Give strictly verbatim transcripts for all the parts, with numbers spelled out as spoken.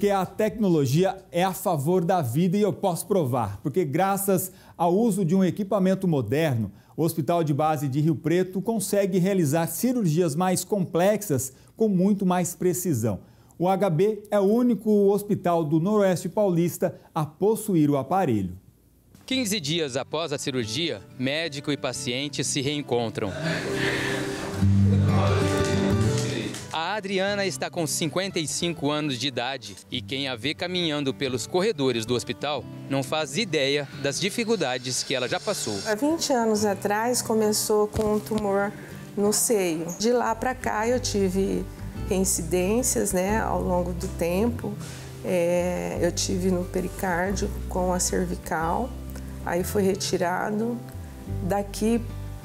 porque a tecnologia é a favor da vida e eu posso provar. Porque graças ao uso de um equipamento moderno, o Hospital de Base de Rio Preto consegue realizar cirurgias mais complexas com muito mais precisão. O H B é o único hospital do Noroeste Paulista a possuir o aparelho. quinze dias após a cirurgia, médico e paciente se reencontram. A Adriana está com cinquenta e cinco anos de idade e quem a vê caminhando pelos corredores do hospital não faz ideia das dificuldades que ela já passou. Há vinte anos atrás começou com um tumor no seio. De lá para cá eu tive reincidências, né, ao longo do tempo. É, eu tive no pericárdio com a cervical, aí foi retirado, daqui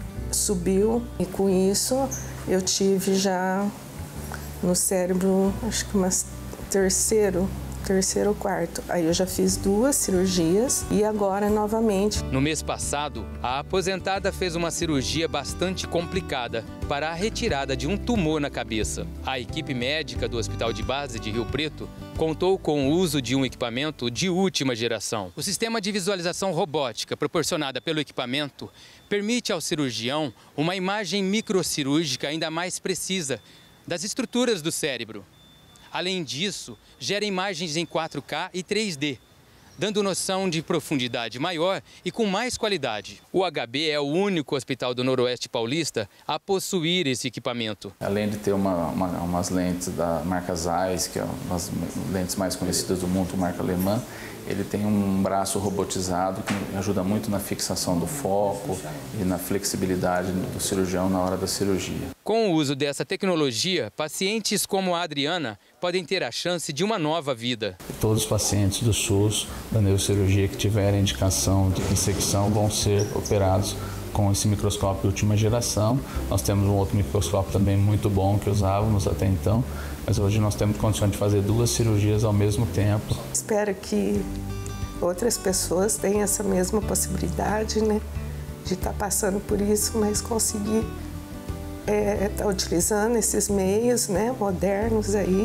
subiu e com isso eu tive já no cérebro, acho que umas terceiro, terceiro ou quarto. Aí eu já fiz duas cirurgias e agora novamente. No mês passado, a aposentada fez uma cirurgia bastante complicada para a retirada de um tumor na cabeça. A equipe médica do Hospital de Base de Rio Preto contou com o uso de um equipamento de última geração. O sistema de visualização robótica proporcionada pelo equipamento permite ao cirurgião uma imagem microcirúrgica ainda mais precisa das estruturas do cérebro. Além disso, gera imagens em quatro K e três D, dando noção de profundidade maior e com mais qualidade. O H B é o único hospital do Noroeste Paulista a possuir esse equipamento. Além de ter uma, uma, umas lentes da marca Zeiss, que é uma das lentes mais conhecidas do mundo, marca alemã, ele tem um braço robotizado que ajuda muito na fixação do foco e na flexibilidade do cirurgião na hora da cirurgia. Com o uso dessa tecnologia, pacientes como a Adriana podem ter a chance de uma nova vida. Todos os pacientes do SUS, da neurocirurgia que tiverem indicação de ressecção vão ser operados com esse microscópio de última geração. Nós temos um outro microscópio também muito bom que usávamos até então, mas hoje nós temos condições de fazer duas cirurgias ao mesmo tempo. Espero que outras pessoas tenham essa mesma possibilidade, né, de estar passando por isso, mas conseguir é, estar utilizando esses meios, né, modernos aí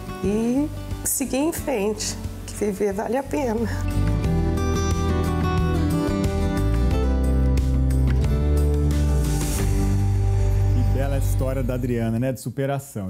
e seguir em frente, que viver vale a pena. Bela história da Adriana, né, de superação.